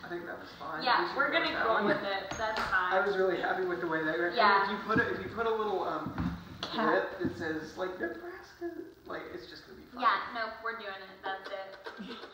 I think that was fine. Yeah, we're gonna go with it. That's fine. I was really happy with the way that. Yeah. If you put a little clip that says like Nebraska, like it's just gonna be fun. Yeah, no, we're doing it. That's it.